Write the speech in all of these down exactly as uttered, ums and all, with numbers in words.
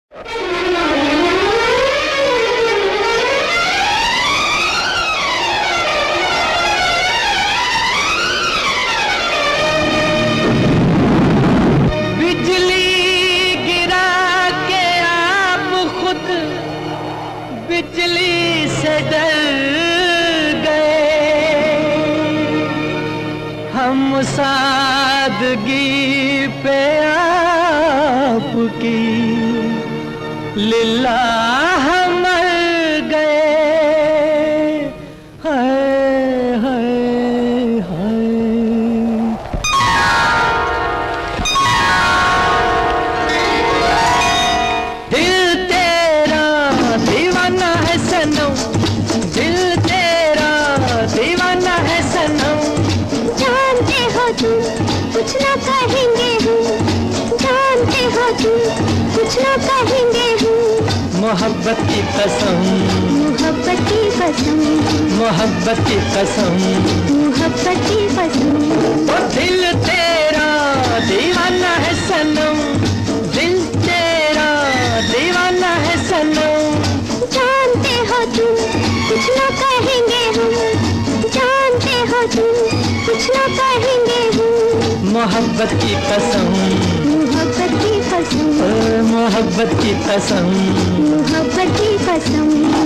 सादगी पे आपकी लिल्लाह मर गए। हाय हाय हाय दिल तेरा दीवाना है सनम, दिल तेरा दीवाना है सनम। जानते हो तुम कुछ ना कहेंगे हम, जानते हो तुम कुछ ना कहेंगे हम। मोहब्बत की कसम, मोहब्बत की कसम, मोहब्बत की कसम, मोहब्बत की कसम। ओ दिल तेरा दीवाना है सनम, दिल तेरा दीवाना है सनम। जानते हो तुम कुछ ना कहेंगे हम, जानते हो तुम कुछ ना कहेंगे हम। मोहब्बत की कसम, मोहब्बत की कसम, ओ मोहब्बत की कसम, मोहब्बत की कसम।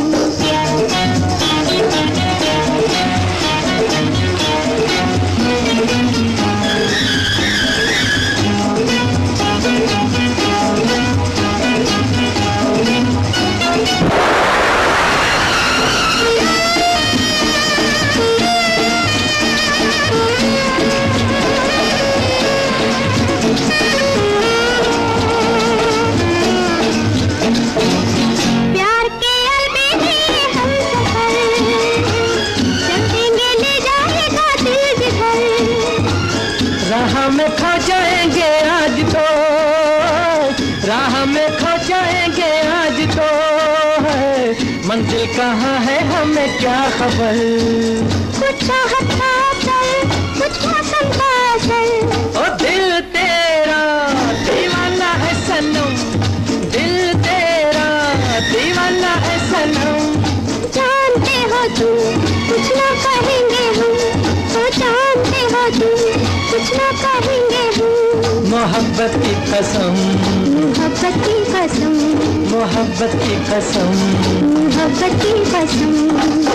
राह में खो जाएंगे आज तो, राह में खो जाएंगे आज तो है, मंजिल कहाँ है हमें क्या खबर। कुछ चाहत का असर, कुछ मौसम का असर। ओ दिल तेरा दीवाना है सनम, दिल तेरा दीवाना है सनम। जानते हो तुम कुछ ना कहेंगे हम, तो जानते हो तुम कुछ ना कहेंगे हम। मोहब्बत की कसम, मोहब्बत की कसम, मोहब्बत की कसम, मोहब्बत की कसम।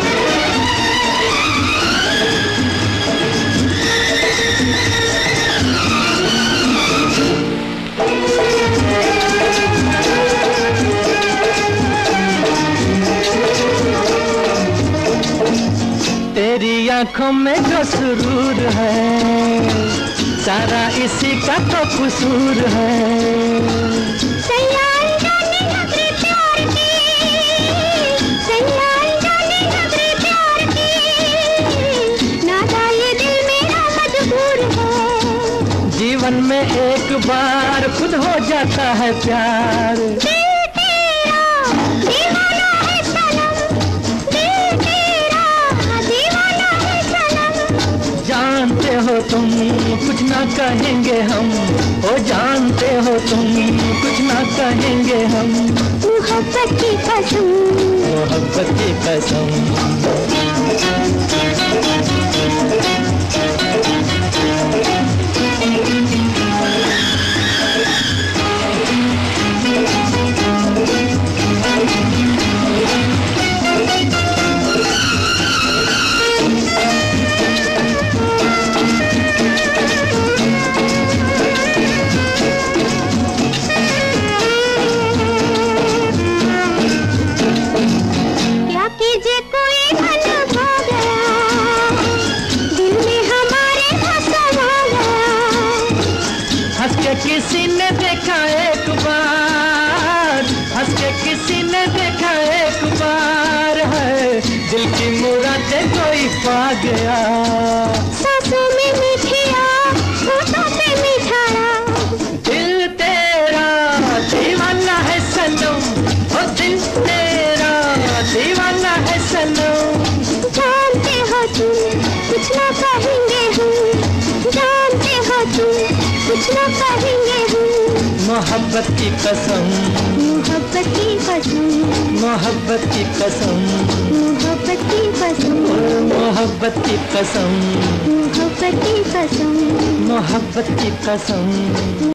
तेरी आंखों में जो सुरूर है, सारा इसी का तो कसूर है। सैयार जाने नजरे प्यार की, सैयार जाने नजरे प्यार की, नादा ये दिल मेरा मजबूर है। जीवन में एक बार खुद हो जाता है प्यार। दिल तेरा दीवाना है सनम, दिल तेरा दीवाना है सनम। जानते हो तुम कुछ ना कहेंगे हम, ओ जानते हो तुम कुछ ना कहेंगे हम। मोहब्बत की कसम, मोहब्बत की कसम। किसी ने देखा एक बार, हंस के किसी ने देखा एक बार है, दिल की मुरादें कोई पा गया। सांसों में मीठिया, होठों पे मिठारा। दिल तेरा दीवाना है सनम, ओ दिल तेरा दीवाना है सनम। जानते हो तुम कुछ ना कहेंगे हम, जानते हो तुम कुछ ना कहेंगे हम। मोहब्बत की कसम, मोहब्बत की कसम, मोहब्बत की कसम, मोहब्बत की कसम, मोहब्बत की कसम, मोहब्बत की कसम, मोहब्बत की कसम।